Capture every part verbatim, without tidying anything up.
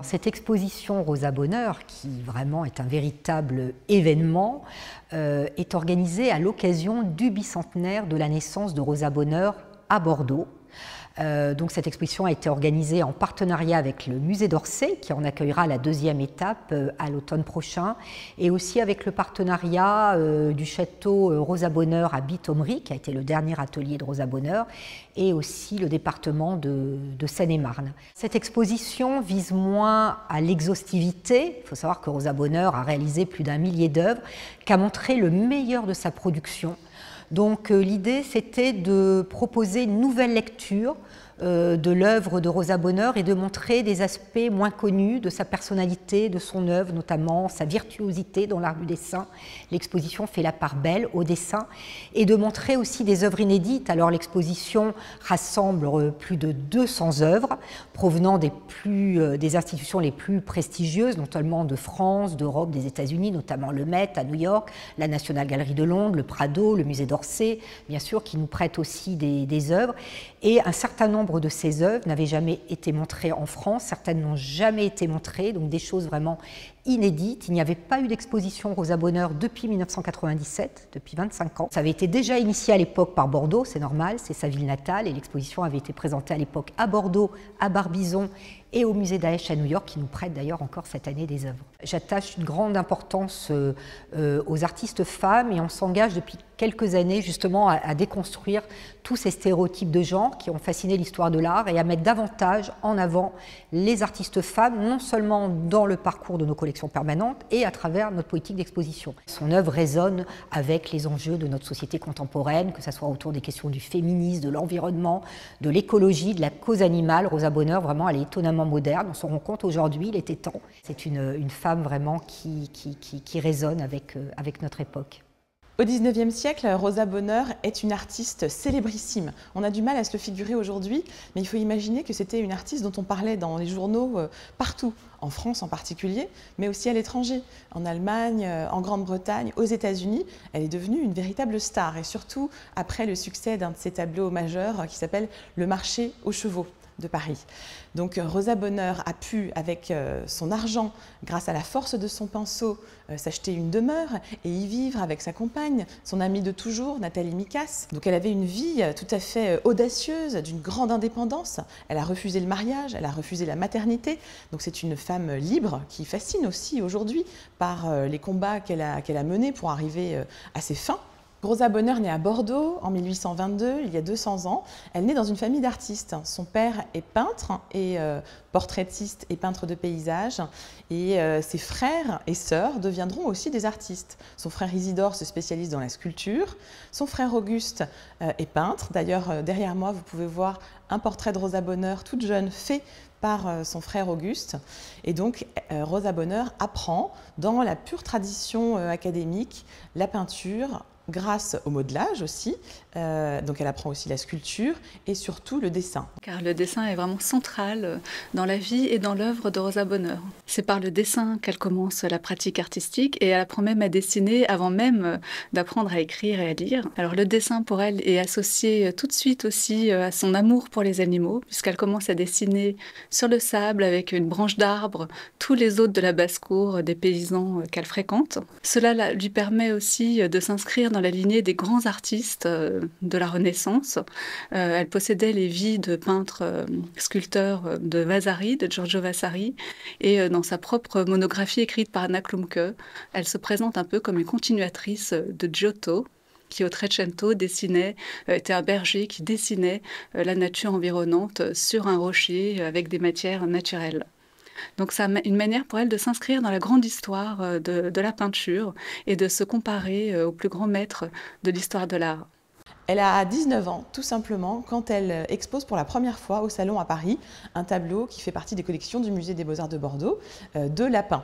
Cette exposition Rosa Bonheur, qui vraiment est un véritable événement, euh, est organisée à l'occasion du bicentenaire de la naissance de Rosa Bonheur à Bordeaux. Euh, donc cette exposition a été organisée en partenariat avec le musée d'Orsay, qui en accueillera la deuxième étape euh, à l'automne prochain, et aussi avec le partenariat euh, du château euh, Rosa Bonheur à Bithommery, qui a été le dernier atelier de Rosa Bonheur, et aussi le département de, de Seine-et-Marne. Cette exposition vise moins à l'exhaustivité. Il faut savoir que Rosa Bonheur a réalisé plus d'un millier d'œuvres, qu'à montrer le meilleur de sa production. Donc euh, l'idée, c'était de proposer une nouvelle lecture euh, de l'œuvre de Rosa Bonheur et de montrer des aspects moins connus de sa personnalité, de son œuvre, notamment sa virtuosité dans l'art du dessin. L'exposition fait la part belle au dessin, et de montrer aussi des œuvres inédites. Alors l'exposition rassemble plus de deux cents œuvres provenant des, plus, euh, des institutions les plus prestigieuses, notamment de France, d'Europe, des États-Unis, notamment le Met à New York, la National Gallery de Londres, le Prado, le musée d'Orsay, bien sûr, qui nous prêtent aussi des, des œuvres. Et un certain nombre de ces œuvres n'avaient jamais été montrées en France, certaines n'ont jamais été montrées, donc des choses vraiment inédites. Il n'y avait pas eu d'exposition Rosa Bonheur depuis mille neuf cent quatre-vingt-dix-sept, depuis vingt-cinq ans. Ça avait été déjà initié à l'époque par Bordeaux, c'est normal, c'est sa ville natale, et l'exposition avait été présentée à l'époque à Bordeaux, à Barbizon et au musée Daesh à New York, qui nous prête d'ailleurs encore cette année des œuvres. J'attache une grande importance euh, euh, aux artistes femmes, et on s'engage depuis quelques années justement à, à déconstruire tous ces stéréotypes de genre qui ont fasciné l'histoire de l'art, et à mettre davantage en avant les artistes femmes, non seulement dans le parcours de nos collections permanentes et à travers notre politique d'exposition. Son œuvre résonne avec les enjeux de notre société contemporaine, que ce soit autour des questions du féminisme, de l'environnement, de l'écologie, de la cause animale. Rosa Bonheur, vraiment, elle est étonnamment moderne, on s'en rend compte aujourd'hui, il était temps. C'est une, une femme vraiment qui, qui, qui, qui résonne avec, euh, avec notre époque. Au dix-neuvième siècle, Rosa Bonheur est une artiste célébrissime. On a du mal à se le figurer aujourd'hui, mais il faut imaginer que c'était une artiste dont on parlait dans les journaux euh, partout, en France en particulier, mais aussi à l'étranger, en Allemagne, euh, en Grande-Bretagne, aux États-Unis. Elle est devenue une véritable star, et surtout après le succès d'un de ses tableaux majeurs euh, qui s'appelle « Le marché aux chevaux » de Paris. Donc Rosa Bonheur a pu, avec euh, son argent, grâce à la force de son pinceau, euh, s'acheter une demeure et y vivre avec sa compagne, son amie de toujours, Nathalie Mikas. Donc elle avait une vie euh, tout à fait euh, audacieuse, d'une grande indépendance. Elle a refusé le mariage, elle a refusé la maternité. Donc c'est une femme libre qui fascine aussi aujourd'hui par euh, les combats qu'elle a, qu'elle a menés pour arriver euh, à ses fins. Rosa Bonheur naît à Bordeaux en mille huit cent vingt-deux, il y a deux cents ans. Elle naît dans une famille d'artistes. Son père est peintre et euh, portraitiste et peintre de paysages. Et euh, ses frères et sœurs deviendront aussi des artistes. Son frère Isidore se spécialise dans la sculpture. Son frère Auguste euh, est peintre. D'ailleurs, euh, derrière moi, vous pouvez voir un portrait de Rosa Bonheur, toute jeune, fait par euh, son frère Auguste. Et donc, euh, Rosa Bonheur apprend, dans la pure tradition euh, académique, la peinture, grâce au modelage aussi, euh, donc elle apprend aussi la sculpture et surtout le dessin. Car le dessin est vraiment central dans la vie et dans l'œuvre de Rosa Bonheur. C'est par le dessin qu'elle commence la pratique artistique, et elle apprend même à dessiner avant même d'apprendre à écrire et à lire. Alors le dessin pour elle est associé tout de suite aussi à son amour pour les animaux, puisqu'elle commence à dessiner sur le sable avec une branche d'arbre tous les hôtes de la basse-cour des paysans qu'elle fréquente. Cela lui permet aussi de s'inscrire dans la lignée des grands artistes de la Renaissance. Euh, elle possédait les vies de peintres euh, sculpteurs de Vasari, de Giorgio Vasari, et euh, dans sa propre monographie écrite par Anna Klumke, elle se présente un peu comme une continuatrice de Giotto, qui au Trecento dessinait, euh, était un berger qui dessinait euh, la nature environnante sur un rocher avec des matières naturelles. Donc c'est une manière pour elle de s'inscrire dans la grande histoire de, de la peinture et de se comparer aux plus grands maîtres de l'histoire de l'art. Elle a dix-neuf ans, tout simplement, quand elle expose pour la première fois au Salon à Paris un tableau qui fait partie des collections du Musée des Beaux-Arts de Bordeaux, euh, de lapins.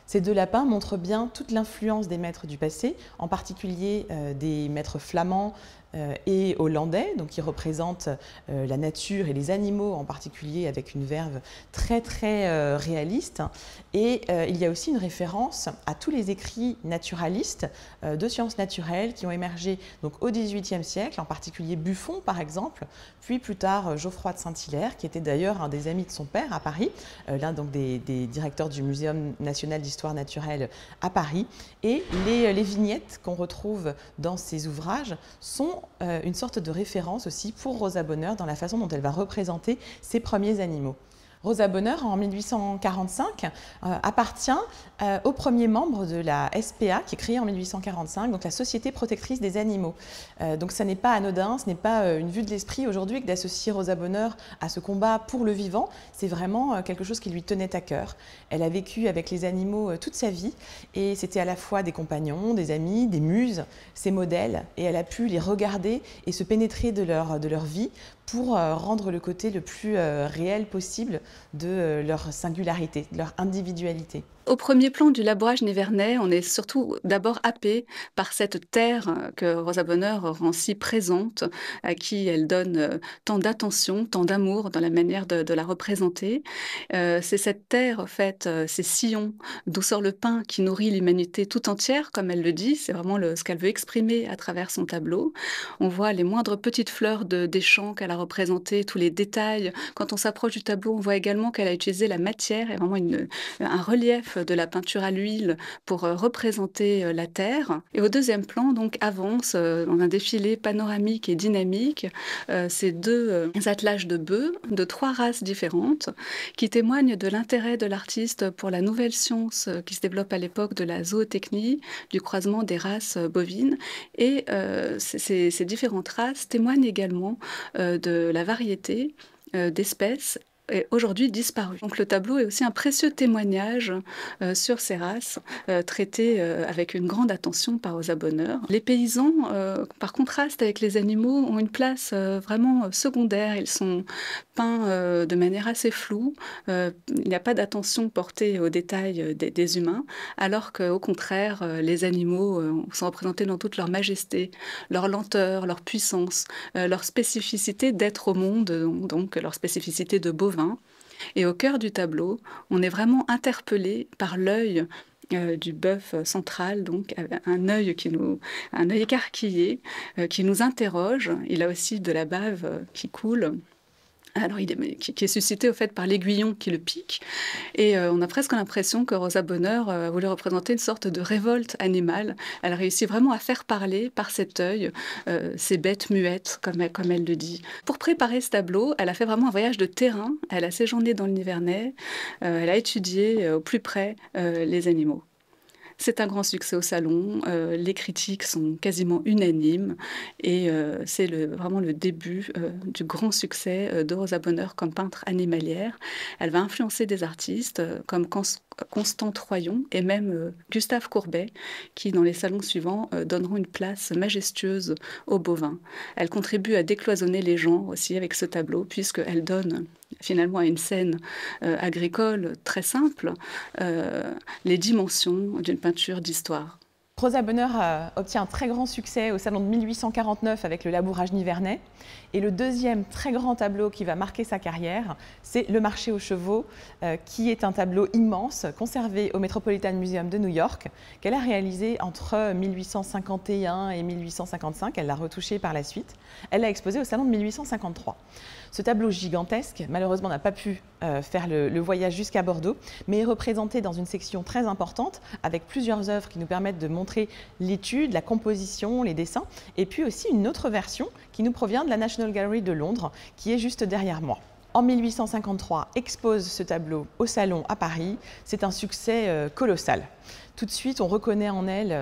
Ces deux lapins montrent bien toute l'influence des maîtres du passé, en particulier euh, des maîtres flamands euh, et hollandais, donc qui représentent euh, la nature et les animaux en particulier avec une verve très très euh, réaliste. Et euh, il y a aussi une référence à tous les écrits naturalistes euh, de sciences naturelles qui ont émergé donc, au dix-huitième siècle, en particulier Buffon par exemple, puis plus tard Geoffroy de Saint-Hilaire, qui était d'ailleurs un des amis de son père à Paris, euh, l'un donc des, des directeurs du Muséum national d'histoire naturelle à Paris. Et les, les vignettes qu'on retrouve dans ces ouvrages sont euh, une sorte de référence aussi pour Rosa Bonheur dans la façon dont elle va représenter ses premiers animaux. Rosa Bonheur, en mille huit cent quarante-cinq, euh, appartient euh, au premier membre de la S P A, qui est créée en mille huit cent quarante-cinq, donc la Société protectrice des animaux. Euh, donc ça n'est pas anodin, ce n'est pas euh, une vue de l'esprit aujourd'hui que d'associer Rosa Bonheur à ce combat pour le vivant. C'est vraiment euh, quelque chose qui lui tenait à cœur. Elle a vécu avec les animaux euh, toute sa vie, et c'était à la fois des compagnons, des amis, des muses, ses modèles, et elle a pu les regarder et se pénétrer de leur, de leur vie pour euh, rendre le côté le plus euh, réel possible de euh, leur singularité, de leur individualité. Au premier plan du labourage nivernais, on est surtout d'abord happé par cette terre que Rosa Bonheur rend si présente, à qui elle donne tant d'attention, tant d'amour dans la manière de, de la représenter. Euh, c'est cette terre, en fait, euh, ces sillons d'où sort le pain qui nourrit l'humanité tout entière, comme elle le dit. C'est vraiment le, ce qu'elle veut exprimer à travers son tableau. On voit les moindres petites fleurs de, des champs qu'elle a représentées, tous les détails. Quand on s'approche du tableau, on voit également qu'elle a utilisé la matière et vraiment une, un relief de la peinture à l'huile pour euh, représenter euh, la terre. Et au deuxième plan, donc, avance euh, dans un défilé panoramique et dynamique euh, ces deux euh, attelages de bœufs de trois races différentes qui témoignent de l'intérêt de l'artiste pour la nouvelle science euh, qui se développe à l'époque de la zootechnie, du croisement des races euh, bovines. Et euh, ces, ces différentes races témoignent également euh, de la variété euh, d'espèces est aujourd'hui disparu. Donc le tableau est aussi un précieux témoignage euh, sur ces races, euh, traitées euh, avec une grande attention par Rosa Bonheur. Les paysans, euh, par contraste avec les animaux, ont une place euh, vraiment secondaire. Ils sont peints euh, de manière assez floue. Euh, il n'y a pas d'attention portée aux détails des, des humains, alors qu'au contraire, euh, les animaux euh, sont représentés dans toute leur majesté, leur lenteur, leur puissance, euh, leur spécificité d'être au monde, donc leur spécificité de bovin. Et au cœur du tableau, on est vraiment interpellé par l'œil euh, du bœuf central, donc un œil qui nous, un œil écarquillé, euh, qui nous interroge. Il a aussi de la bave euh, qui coule. Alors, il est, qui, qui est suscité au fait par l'aiguillon qui le pique. Et euh, on a presque l'impression que Rosa Bonheur euh, voulait représenter une sorte de révolte animale. Elle a réussi vraiment à faire parler par cet œil euh, ces bêtes muettes, comme elle, comme elle le dit. Pour préparer ce tableau, elle a fait vraiment un voyage de terrain. Elle a séjourné dans le Nivernais. Euh, elle a étudié euh, au plus près euh, les animaux. C'est un grand succès au salon, euh, les critiques sont quasiment unanimes et euh, c'est le, vraiment le début euh, du grand succès euh, de Rosa Bonheur comme peintre animalière. Elle va influencer des artistes euh, comme Constant Troyon et même euh, Gustave Courbet qui, dans les salons suivants, euh, donneront une place majestueuse aux bovins. Elle contribue à décloisonner les genres aussi avec ce tableau puisqu'elle donne finalement à une scène euh, agricole très simple euh, les dimensions d'une peinture d'histoire. Rosa Bonheur euh, obtient un très grand succès au salon de mille huit cent quarante-neuf avec le labourage nivernais. Et le deuxième très grand tableau qui va marquer sa carrière, c'est Le Marché aux chevaux, euh, qui est un tableau immense conservé au Metropolitan Museum de New York, qu'elle a réalisé entre mille huit cent cinquante et un et mille huit cent cinquante-cinq. Elle l'a retouché par la suite. Elle l'a exposé au salon de mille huit cent cinquante-trois. Ce tableau gigantesque, malheureusement, n'a pas pu euh, faire le, le voyage jusqu'à Bordeaux, mais est représenté dans une section très importante avec plusieurs œuvres qui nous permettent de montrer l'étude, la composition, les dessins, et puis aussi une autre version qui nous provient de la National Gallery de Londres, qui est juste derrière moi. En mille huit cent cinquante-trois, expose ce tableau au Salon à Paris. C'est un succès euh, colossal. Tout de suite, on reconnaît en elle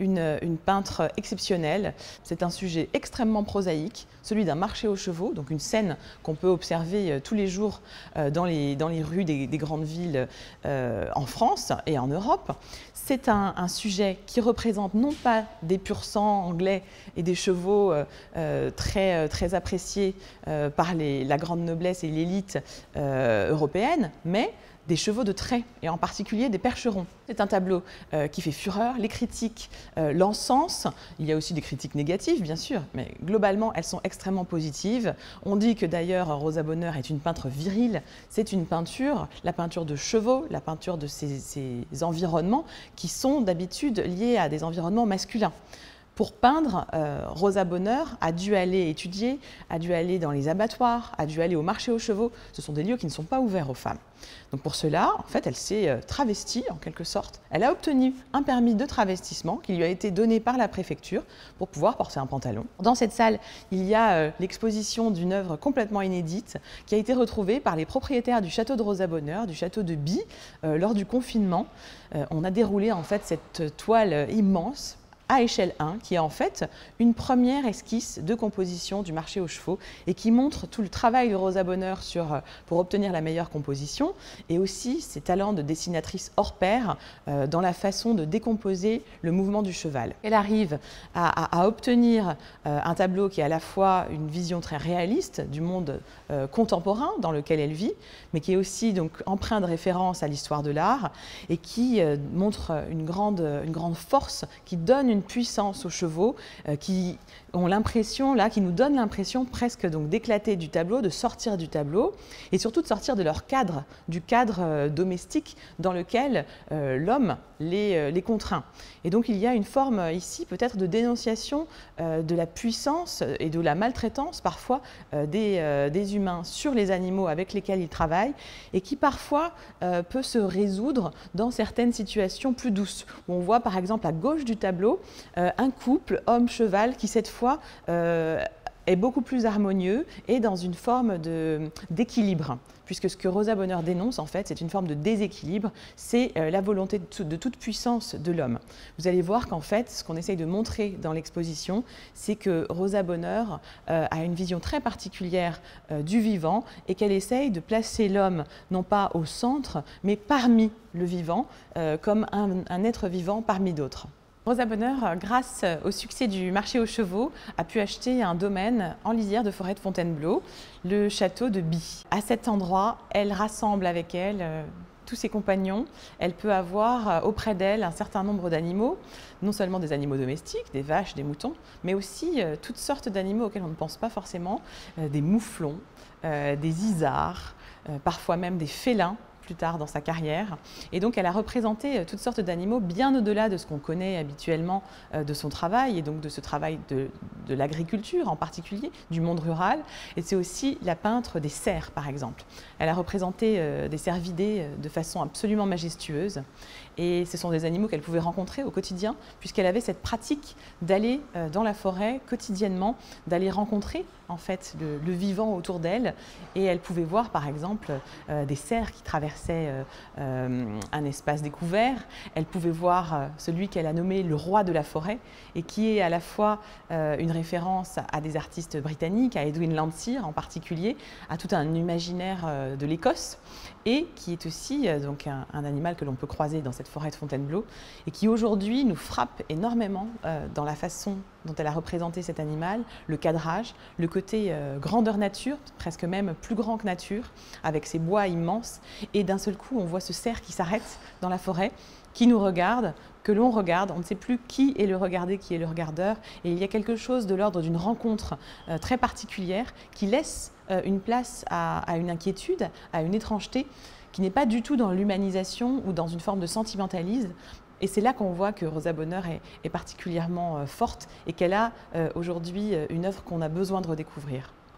une, une peintre exceptionnelle. C'est un sujet extrêmement prosaïque, celui d'un marché aux chevaux, donc une scène qu'on peut observer tous les jours dans les, dans les rues des, des grandes villes euh, en France et en Europe. C'est un, un sujet qui représente non pas des pur sang anglais et des chevaux euh, très, très appréciés euh, par les, la grande noblesse et l'élite euh, européenne, mais des chevaux de trait, et en particulier des percherons. C'est un tableau euh, qui fait fureur, les critiques euh, l'encensent, il y a aussi des critiques négatives bien sûr, mais globalement elles sont extrêmement positives. On dit que d'ailleurs Rosa Bonheur est une peintre virile, c'est une peinture, la peinture de chevaux, la peinture de ces, ces environnements qui sont d'habitude liés à des environnements masculins. Pour peindre, euh, Rosa Bonheur a dû aller étudier, a dû aller dans les abattoirs, a dû aller au marché aux chevaux. Ce sont des lieux qui ne sont pas ouverts aux femmes. Donc pour cela, en fait, elle s'est euh, travestie en quelque sorte. Elle a obtenu un permis de travestissement qui lui a été donné par la préfecture pour pouvoir porter un pantalon. Dans cette salle, il y a euh, l'exposition d'une œuvre complètement inédite qui a été retrouvée par les propriétaires du château de Rosa Bonheur, du château de By, euh, lors du confinement. Euh, on a déroulé en fait cette toile immense à échelle un, qui est en fait une première esquisse de composition du marché aux chevaux et qui montre tout le travail de Rosa Bonheur sur, pour obtenir la meilleure composition et aussi ses talents de dessinatrice hors pair euh, dans la façon de décomposer le mouvement du cheval. Elle arrive à, à, à obtenir euh, un tableau qui est à la fois une vision très réaliste du monde euh, contemporain dans lequel elle vit, mais qui est aussi donc empreint de référence à l'histoire de l'art et qui euh, montre une grande, une grande force, qui donne une puissance aux chevaux euh, qui ont l'impression, là, qui nous donnent l'impression presque donc d'éclater du tableau, de sortir du tableau et surtout de sortir de leur cadre, du cadre euh, domestique dans lequel euh, l'homme les, euh, les contraint. Et donc il y a une forme euh, ici peut-être de dénonciation euh, de la puissance et de la maltraitance parfois euh, des, euh, des humains sur les animaux avec lesquels ils travaillent et qui parfois euh, peut se résoudre dans certaines situations plus douces. Où on voit par exemple à gauche du tableau Euh, un couple homme-cheval qui cette fois euh, est beaucoup plus harmonieux et dans une forme d'équilibre. Puisque ce que Rosa Bonheur dénonce, en fait, c'est une forme de déséquilibre, c'est euh, la volonté de, tout, de toute puissance de l'homme. Vous allez voir qu'en fait, ce qu'on essaye de montrer dans l'exposition, c'est que Rosa Bonheur euh, a une vision très particulière euh, du vivant et qu'elle essaye de placer l'homme, non pas au centre, mais parmi le vivant, euh, comme un, un être vivant parmi d'autres. Rosa Bonheur, grâce au succès du marché aux chevaux, a pu acheter un domaine en lisière de forêt de Fontainebleau, le château de By. À cet endroit, elle rassemble avec elle euh, tous ses compagnons. Elle peut avoir euh, auprès d'elle un certain nombre d'animaux, non seulement des animaux domestiques, des vaches, des moutons, mais aussi euh, toutes sortes d'animaux auxquels on ne pense pas forcément, euh, des mouflons, euh, des isards, euh, parfois même des félins, plus tard dans sa carrière. Et donc elle a représenté toutes sortes d'animaux bien au-delà de ce qu'on connaît habituellement de son travail et donc de ce travail de, de l'agriculture en particulier, du monde rural. Et c'est aussi la peintre des cerfs par exemple. Elle a représenté des cervidés de façon absolument majestueuse et ce sont des animaux qu'elle pouvait rencontrer au quotidien puisqu'elle avait cette pratique d'aller dans la forêt quotidiennement, d'aller rencontrer en fait le, le vivant autour d'elle et elle pouvait voir par exemple euh, des cerfs qui traversaient Euh, euh, un espace découvert. Elle pouvait voir euh, celui qu'elle a nommé le roi de la forêt et qui est à la fois euh, une référence à des artistes britanniques, à Edwin Landseer en particulier, à tout un imaginaire euh, de l'Écosse et qui est aussi euh, donc un, un animal que l'on peut croiser dans cette forêt de Fontainebleau et qui aujourd'hui nous frappe énormément euh, dans la façon dont elle a représenté cet animal, le cadrage, le côté euh, grandeur nature, presque même plus grand que nature, avec ses bois immenses. Et d'un seul coup, on voit ce cerf qui s'arrête dans la forêt, qui nous regarde, que l'on regarde. On ne sait plus qui est le regardé, qui est le regardeur. Et il y a quelque chose de l'ordre d'une rencontre euh, très particulière qui laisse euh, une place à, à une inquiétude, à une étrangeté, qui n'est pas du tout dans l'humanisation ou dans une forme de sentimentalisme. Et c'est là qu'on voit que Rosa Bonheur est, est particulièrement euh, forte et qu'elle a euh, aujourd'hui une œuvre qu'on a besoin de redécouvrir.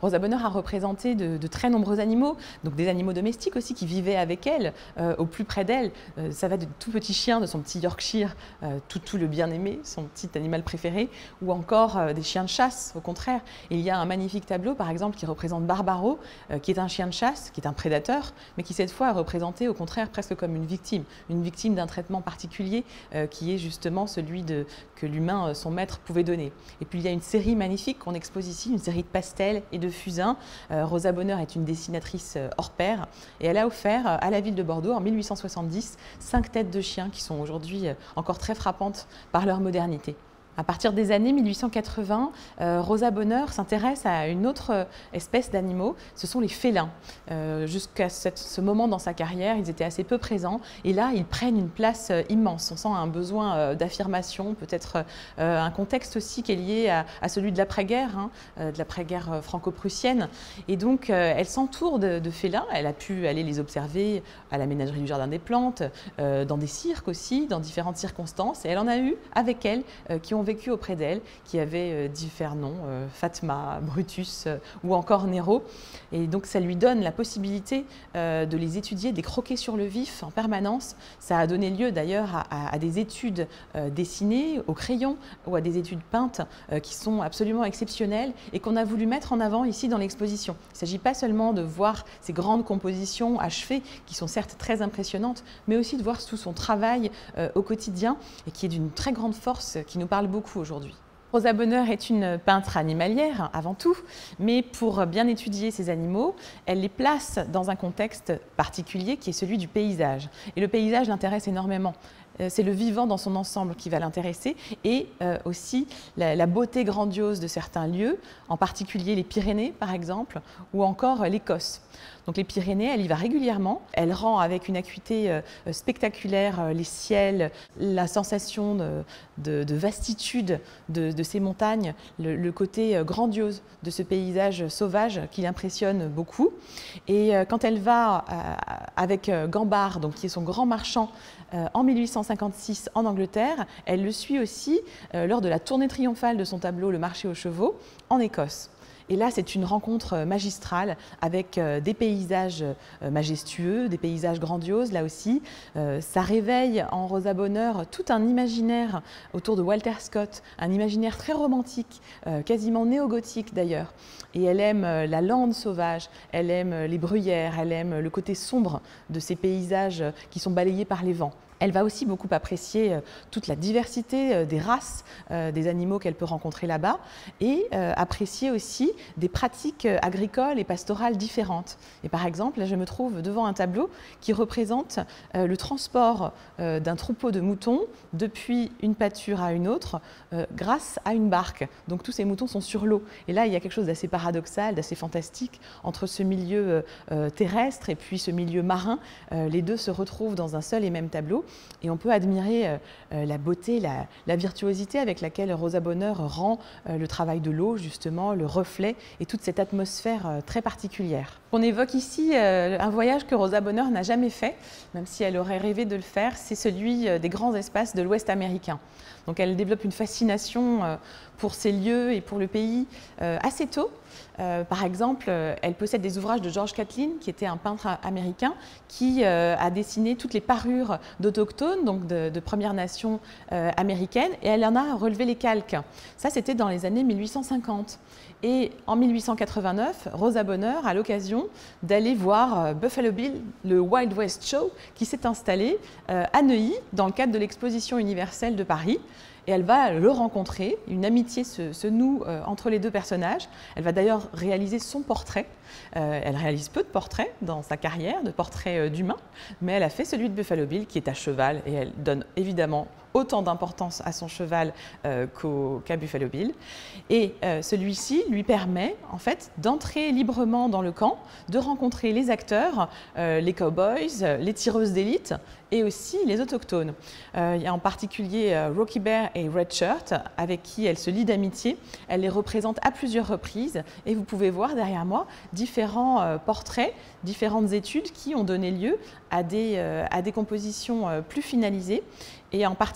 Rosa Bonheur a représenté de, de très nombreux animaux, donc des animaux domestiques aussi qui vivaient avec elle, euh, au plus près d'elle. Euh, ça va de tout petit chien, de son petit Yorkshire, euh, tout, tout le bien-aimé, son petit animal préféré, ou encore euh, des chiens de chasse, au contraire. Et il y a un magnifique tableau, par exemple, qui représente Barbaro, euh, qui est un chien de chasse, qui est un prédateur, mais qui cette fois est représenté au contraire presque comme une victime, une victime d'un traitement particulier euh, qui est justement celui de, que l'humain, euh, son maître, pouvait donner. Et puis il y a une série magnifique qu'on expose ici, une série de pastels et de fusains. Euh, Rosa Bonheur est une dessinatrice euh, hors pair et elle a offert euh, à la ville de Bordeaux en mille huit cent soixante-dix cinq têtes de chiens qui sont aujourd'hui euh, encore très frappantes par leur modernité. À partir des années mille huit cent quatre-vingts, euh, Rosa Bonheur s'intéresse à une autre euh, espèce d'animaux, ce sont les félins. Euh, Jusqu'à ce moment dans sa carrière, ils étaient assez peu présents et là, ils prennent une place euh, immense. On sent un besoin euh, d'affirmation, peut-être euh, un contexte aussi qui est lié à, à celui de l'après-guerre, hein, euh, de l'après-guerre euh, franco-prussienne. Et donc, euh, elle s'entoure de, de félins, elle a pu aller les observer à la ménagerie du Jardin des Plantes, euh, dans des cirques aussi, dans différentes circonstances. Et elle en a eu avec elle euh, qui ont vécu auprès d'elle, qui avaient euh, différents noms, euh, Fatma, Brutus euh, ou encore Nero. Et donc ça lui donne la possibilité euh, de les étudier, de les croquer sur le vif en permanence. Ça a donné lieu d'ailleurs à, à, à des études euh, dessinées au crayon ou à des études peintes euh, qui sont absolument exceptionnelles et qu'on a voulu mettre en avant ici dans l'exposition. Il ne s'agit pas seulement de voir ces grandes compositions achevées qui sont certes très impressionnantes, mais aussi de voir tout son travail euh, au quotidien et qui est d'une très grande force, qui nous parle beaucoup aujourd'hui. Rosa Bonheur est une peintre animalière avant tout, mais pour bien étudier ces animaux, elle les place dans un contexte particulier qui est celui du paysage. Et le paysage l'intéresse énormément. C'est le vivant dans son ensemble qui va l'intéresser et euh, aussi la, la beauté grandiose de certains lieux, en particulier les Pyrénées par exemple, ou encore l'Écosse. Donc les Pyrénées, elle y va régulièrement, elle rend avec une acuité euh, spectaculaire euh, les ciels, la sensation de, de, de vastitude de, de ces montagnes, le, le côté euh, grandiose de ce paysage sauvage qui l'impressionne beaucoup. Et euh, quand elle va euh, avec euh, Gambart, donc, qui est son grand marchand, euh, en mille huit cent cinquante-six en Angleterre, elle le suit aussi euh, lors de la tournée triomphale de son tableau Le Marché aux chevaux en Écosse. Et là, c'est une rencontre magistrale avec des paysages majestueux, des paysages grandioses, là aussi. Ça réveille en Rosa Bonheur tout un imaginaire autour de Walter Scott, un imaginaire très romantique, quasiment néo-gothique d'ailleurs. Et elle aime la lande sauvage, elle aime les bruyères, elle aime le côté sombre de ces paysages qui sont balayés par les vents. Elle va aussi beaucoup apprécier toute la diversité des races des animaux qu'elle peut rencontrer là-bas et apprécier aussi des pratiques agricoles et pastorales différentes. Et par exemple, là je me trouve devant un tableau qui représente le transport d'un troupeau de moutons depuis une pâture à une autre grâce à une barque. Donc tous ces moutons sont sur l'eau. Et là, il y a quelque chose d'assez paradoxal, d'assez fantastique entre ce milieu terrestre et puis ce milieu marin. Les deux se retrouvent dans un seul et même tableau. Et on peut admirer euh, la beauté, la, la virtuosité avec laquelle Rosa Bonheur rend euh, le travail de l'eau, justement, le reflet et toute cette atmosphère euh, très particulière. On évoque ici euh, un voyage que Rosa Bonheur n'a jamais fait, même si elle aurait rêvé de le faire, c'est celui euh, des grands espaces de l'Ouest américain. Donc elle développe une fascination euh, pour ces lieux et pour le pays euh, assez tôt. Euh, par exemple, euh, elle possède des ouvrages de George Catlin, qui était un peintre américain, qui euh, a dessiné toutes les parures d'autochtones, donc de, de Premières Nations euh, américaines, et elle en a relevé les calques. Ça, c'était dans les années mille huit cent cinquante. Et en mille huit cent quatre-vingt-neuf, Rosa Bonheur a l'occasion d'aller voir euh, Buffalo Bill, le Wild West Show, qui s'est installé euh, à Neuilly, dans le cadre de l'exposition universelle de Paris. Et elle va le rencontrer, une amitié se, se noue euh, entre les deux personnages. Elle va d'ailleurs réaliser son portrait. Euh, elle réalise peu de portraits dans sa carrière, de portraits euh, d'humains, mais elle a fait celui de Buffalo Bill qui est à cheval et elle donne évidemment autant d'importance à son cheval euh, qu'au, qu'à Buffalo Bill. Et euh, celui-ci lui permet en fait d'entrer librement dans le camp, de rencontrer les acteurs, euh, les cowboys, les tireuses d'élite et aussi les autochtones. Euh, il y a en particulier euh, Rocky Bear et Red Shirt avec qui elle se lie d'amitié. Elle les représente à plusieurs reprises et vous pouvez voir derrière moi différents euh, portraits, différentes études qui ont donné lieu à des, euh, à des compositions euh, plus finalisées. Et en particulier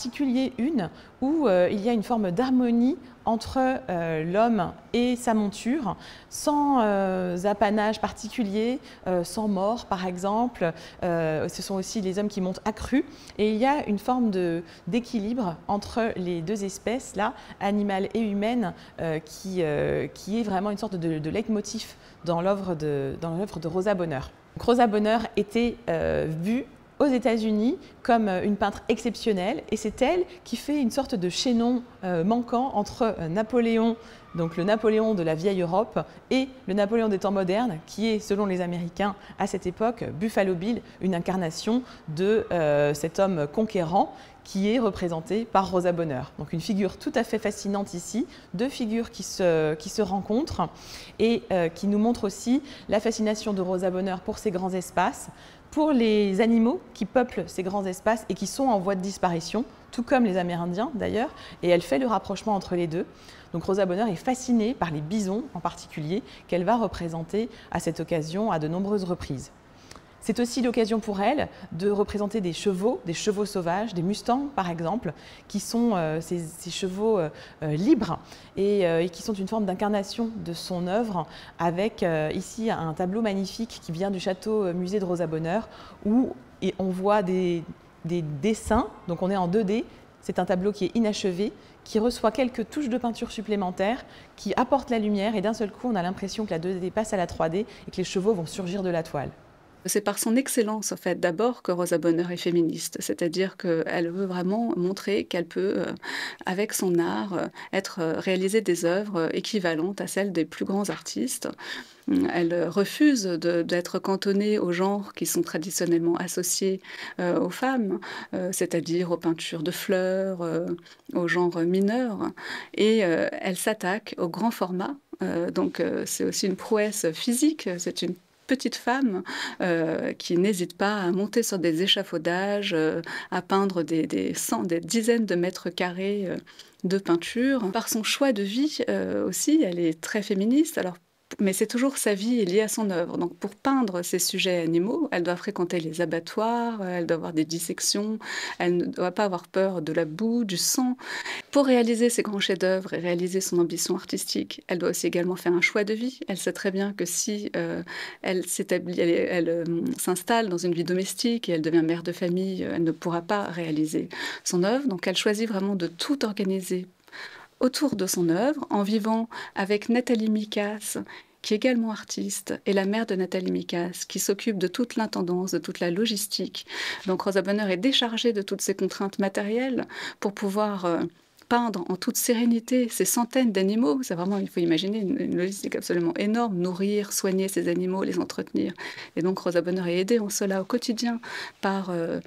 particulier une où euh, il y a une forme d'harmonie entre euh, l'homme et sa monture, sans euh, apanage particulier, euh, sans mort par exemple. Euh, ce sont aussi les hommes qui montent accrus. Et il y a une forme d'équilibre entre les deux espèces, là, animale et humaine, euh, qui, euh, qui est vraiment une sorte de, de leitmotiv dans l'œuvre de, dans l'œuvre de Rosa Bonheur. Donc, Rosa Bonheur était euh, vue aux États-Unis comme une peintre exceptionnelle, et c'est elle qui fait une sorte de chaînon euh, manquant entre Napoléon, donc le Napoléon de la vieille Europe, et le Napoléon des temps modernes, qui est, selon les Américains à cette époque, Buffalo Bill, une incarnation de euh, cet homme conquérant qui est représenté par Rosa Bonheur. Donc une figure tout à fait fascinante ici, deux figures qui se, qui se rencontrent et euh, qui nous montrent aussi la fascination de Rosa Bonheur pour ces grands espaces, pour les animaux qui peuplent ces grands espaces et qui sont en voie de disparition, tout comme les Amérindiens d'ailleurs, et elle fait le rapprochement entre les deux. Donc Rosa Bonheur est fascinée par les bisons en particulier, qu'elle va représenter à cette occasion à de nombreuses reprises. C'est aussi l'occasion pour elle de représenter des chevaux, des chevaux sauvages, des mustangs par exemple, qui sont euh, ces, ces chevaux euh, libres et, euh, et qui sont une forme d'incarnation de son œuvre, avec euh, ici un tableau magnifique qui vient du château euh, musée de Rosa Bonheur, où et on voit des, des dessins, donc on est en deux D, c'est un tableau qui est inachevé, qui reçoit quelques touches de peinture supplémentaires, qui apportent la lumière, et d'un seul coup on a l'impression que la deux D passe à la trois D et que les chevaux vont surgir de la toile. C'est par son excellence, en fait, d'abord que Rosa Bonheur est féministe, c'est-à-dire qu'elle veut vraiment montrer qu'elle peut, euh, avec son art, euh, être, euh, réaliser des œuvres équivalentes à celles des plus grands artistes. Elle refuse d'être cantonnée aux genres qui sont traditionnellement associés euh, aux femmes, euh, c'est-à-dire aux peintures de fleurs, euh, aux genres mineurs, et euh, elle s'attaque au grand format. Euh, donc euh, c'est aussi une prouesse physique, c'est une petite femme euh, qui n'hésite pas à monter sur des échafaudages, euh, à peindre des, des, cent, des dizaines de mètres carrés euh, de peinture. Par son choix de vie euh, aussi, elle est très féministe. Alors, mais c'est toujours sa vie est liée à son œuvre. Donc, pour peindre ces sujets animaux, elle doit fréquenter les abattoirs, elle doit avoir des dissections, elle ne doit pas avoir peur de la boue, du sang. Pour réaliser ses grands chefs-d'œuvre et réaliser son ambition artistique, elle doit aussi également faire un choix de vie. Elle sait très bien que si euh, elle s'établit, elle, elle euh, s'installe dans une vie domestique et elle devient mère de famille, elle ne pourra pas réaliser son œuvre. Donc, elle choisit vraiment de tout organiser autour de son œuvre, en vivant avec Nathalie Mikas, qui est également artiste, et la mère de Nathalie Mikas, qui s'occupe de toute l'intendance, de toute la logistique. Donc Rosa Bonheur est déchargée de toutes ces contraintes matérielles pour pouvoir euh, peindre en toute sérénité ces centaines d'animaux. C'est vraiment, il faut imaginer une, une logistique absolument énorme, nourrir, soigner ces animaux, les entretenir. Et donc Rosa Bonheur est aidée en cela au quotidien par euh,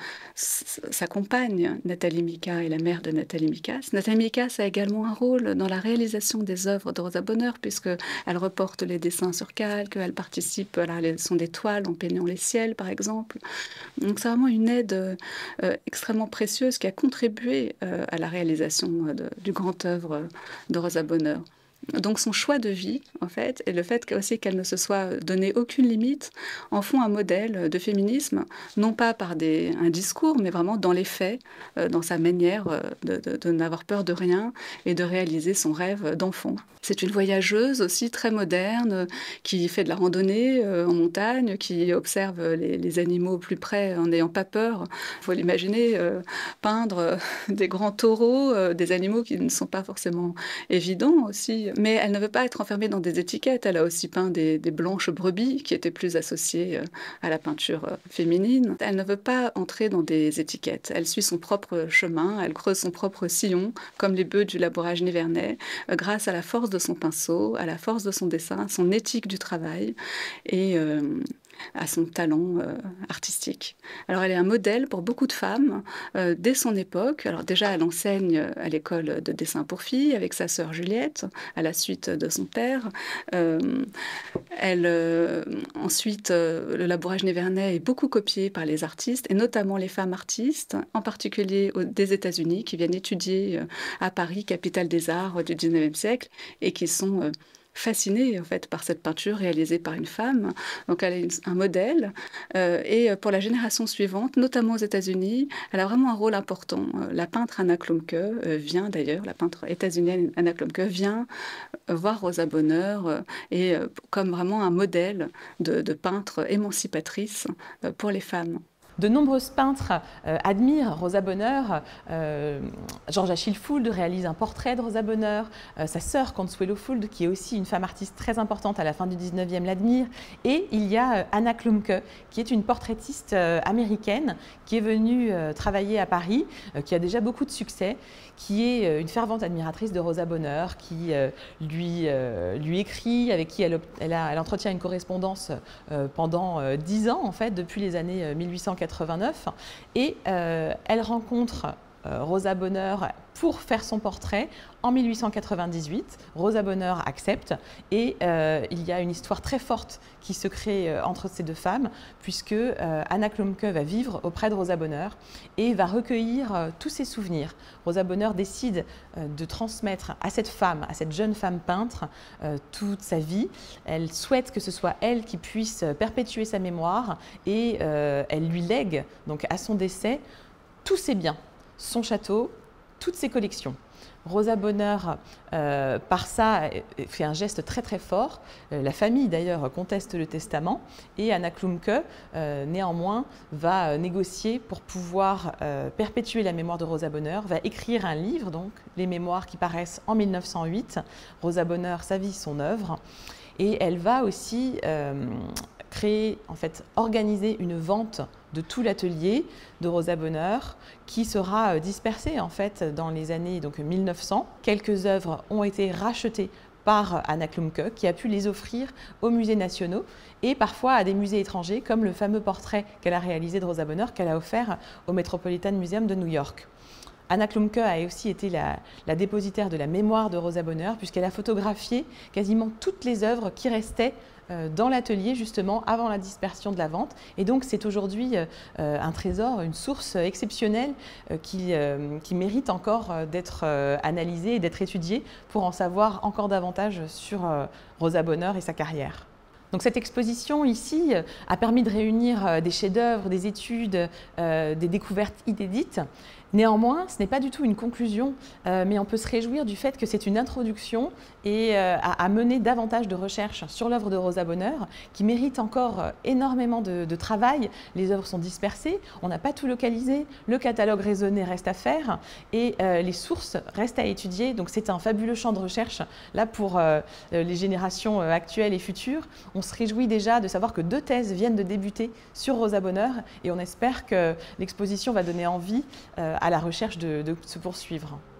sa compagne, Nathalie Mikas, et la mère de Nathalie Mikas. Nathalie Mikas a également un rôle dans la réalisation des œuvres de Rosa Bonheur, puisqu'elle reporte les dessins sur calque, elle participe à la réalisation des toiles en peignant les ciels, par exemple. Donc c'est vraiment une aide euh, extrêmement précieuse qui a contribué euh, à la réalisation De, du grand œuvre de Rosa Bonheur. Donc son choix de vie, en fait, et le fait aussi qu'elle ne se soit donné aucune limite, en font un modèle de féminisme, non pas par des, un discours, mais vraiment dans les faits, euh, dans sa manière de, de, de n'avoir peur de rien et de réaliser son rêve d'enfant. C'est une voyageuse aussi très moderne, qui fait de la randonnée euh, en montagne, qui observe les, les animaux au plus près en n'ayant pas peur. Il faut l'imaginer euh, peindre euh, des grands taureaux, euh, des animaux qui ne sont pas forcément évidents aussi. Mais elle ne veut pas être enfermée dans des étiquettes. Elle a aussi peint des, des blanches brebis qui étaient plus associées euh, à la peinture euh, féminine. Elle ne veut pas entrer dans des étiquettes. Elle suit son propre chemin, elle creuse son propre sillon, comme les bœufs du labourage nivernais, euh, grâce à la force de son pinceau, à la force de son dessin, son éthique du travail et euh, à son talent euh, artistique. Alors elle est un modèle pour beaucoup de femmes euh, dès son époque. Alors déjà elle enseigne à l'école de dessin pour filles avec sa sœur Juliette, à la suite de son père. Euh, elle, euh, ensuite, euh, le labourage nivernais est beaucoup copié par les artistes, et notamment les femmes artistes, en particulier au, des États-Unis, qui viennent étudier euh, à Paris, capitale des arts euh, du dix-neuvième siècle, et qui sont euh, fascinée en fait par cette peinture réalisée par une femme. Donc elle est une, un modèle euh, et pour la génération suivante, notamment aux États-Unis, elle a vraiment un rôle important. La peintre Anna Klumke euh, vient d'ailleurs, la peintre états-unienne Anna Klumke vient euh, voir Rosa Bonheur euh, et euh, comme vraiment un modèle de, de peintre émancipatrice euh, pour les femmes. De nombreuses peintres euh, admirent Rosa Bonheur. Euh, George Achille Fould réalise un portrait de Rosa Bonheur. Euh, sa sœur Consuelo Fould, qui est aussi une femme artiste très importante à la fin du dix-neuvième, l'admire. Et il y a euh, Anna Klumke, qui est une portraitiste euh, américaine, qui est venue euh, travailler à Paris, euh, qui a déjà beaucoup de succès, qui est euh, une fervente admiratrice de Rosa Bonheur, qui euh, lui, euh, lui écrit, avec qui elle, elle, a, elle entretient une correspondance euh, pendant euh, dix ans, en fait, depuis les années euh, mille huit cent quatre-vingt-neuf. Et euh, elle rencontre euh, Rosa Bonheur pour faire son portrait en mille huit cent quatre-vingt-dix-huit. Rosa Bonheur accepte et euh, il y a une histoire très forte qui se crée euh, entre ces deux femmes, puisque euh, Anna Klumke va vivre auprès de Rosa Bonheur et va recueillir euh, tous ses souvenirs. Rosa Bonheur décide euh, de transmettre à cette femme, à cette jeune femme peintre, euh, toute sa vie. Elle souhaite que ce soit elle qui puisse perpétuer sa mémoire et euh, elle lui lègue, donc à son décès, tous ses biens, son château, toutes ses collections. Rosa Bonheur, euh, par ça, fait un geste très très fort. Euh, la famille d'ailleurs conteste le testament et Anna Klumke, euh, néanmoins, va négocier pour pouvoir euh, perpétuer la mémoire de Rosa Bonheur, va écrire un livre, donc les mémoires qui paraissent en mille neuf cent huit, Rosa Bonheur, sa vie, son œuvre. Et elle va aussi euh, créer, en fait, organiser une vente de tout l'atelier de Rosa Bonheur qui sera dispersé en fait dans les années donc mille neuf cents. Quelques œuvres ont été rachetées par Anna Klumke qui a pu les offrir aux musées nationaux et parfois à des musées étrangers comme le fameux portrait qu'elle a réalisé de Rosa Bonheur qu'elle a offert au Metropolitan Museum de New York. Anna Klumke a aussi été la, la dépositaire de la mémoire de Rosa Bonheur puisqu'elle a photographié quasiment toutes les œuvres qui restaient dans l'atelier justement avant la dispersion de la vente. Et donc c'est aujourd'hui euh, un trésor, une source exceptionnelle euh, qui, euh, qui mérite encore d'être euh, analysée et d'être étudiée pour en savoir encore davantage sur euh, Rosa Bonheur et sa carrière. Donc cette exposition ici a permis de réunir des chefs-d'œuvre, des études, euh, des découvertes inédites. Néanmoins, ce n'est pas du tout une conclusion, euh, mais on peut se réjouir du fait que c'est une introduction et euh, à, à mener davantage de recherches sur l'œuvre de Rosa Bonheur, qui mérite encore énormément de, de travail. Les œuvres sont dispersées, on n'a pas tout localisé, le catalogue raisonné reste à faire et euh, les sources restent à étudier. Donc c'est un fabuleux champ de recherche là pour euh, les générations actuelles et futures. On se réjouit déjà de savoir que deux thèses viennent de débuter sur Rosa Bonheur et on espère que l'exposition va donner envie euh, à la recherche de, de se poursuivre.